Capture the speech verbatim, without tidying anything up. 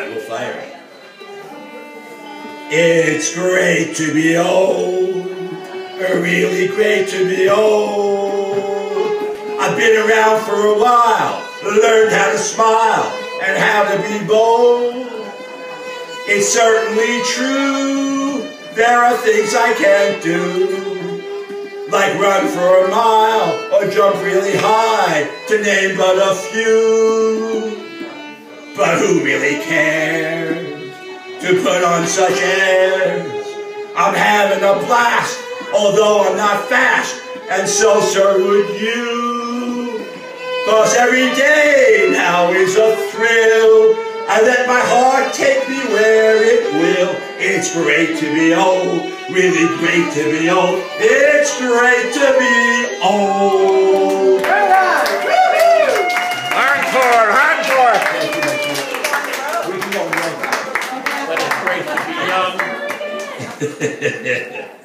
I will fire it. It's great to be old, really great to be old. I've been around for a while, learned how to smile and how to be bold. It's certainly true, there are things I can't do, like run for a mile or jump really high, to name but a few. But who really cares to put on such airs? I'm having a blast, although I'm not fast, and so sir would you. 'Cause every day now is a thrill, I let my heart take me where it will. It's great to be old, really great to be old. It's great to be old. All right. Encore, encore. But it's great to be young.